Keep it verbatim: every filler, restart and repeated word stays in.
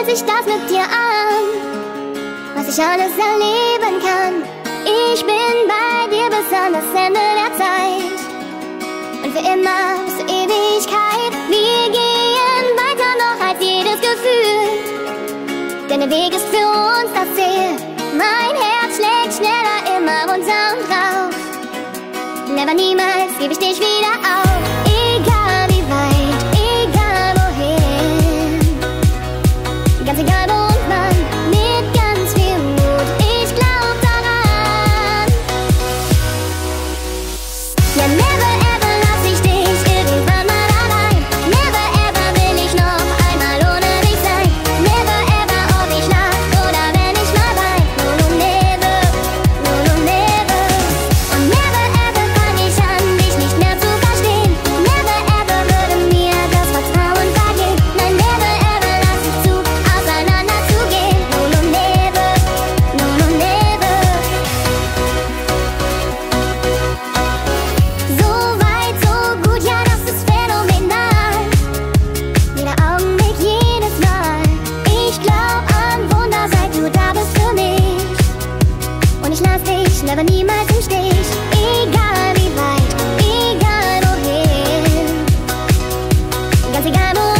sich das mit dir an, was ich alles erleben kann. Ich bin bei dir bis an das Ende der Zeit und für immer bis zur Ewigkeit. Wir gehen weiter noch als jedes Gefühl, denn der Weg ist für uns das Ziel. Mein Herz schlägt schneller immer runter und rauf. Never, niemals gebe ich dich wieder auf. Egal wie weit, egal wohin, ganz egal wo und wann, mit ganz viel Mut, ich glaub daran. Ja, never ever lass ich dich irgendwann mal allein. Never ever will ich noch einmal ohne dich sein. Never ever, ob ich lach oder wenn ich mal wein. No, no, never, no, no, never. Und never ever fang ich an, dich nicht mehr zu verstehen. Never ever würde mir das Vertrauen vergehen. Nein, never ever lass ich zu, auseinander zu gehen. No, no, never, no, no, never. So weit, so gut, ja, das ist phänomenal. Jeder Augenblick, jedes Mal. Ich glaub an Wunder, seit du da bist für mich. Und ich lass dich never, niemals im Stich. Egal wie weit, egal wohin, ganz egal wo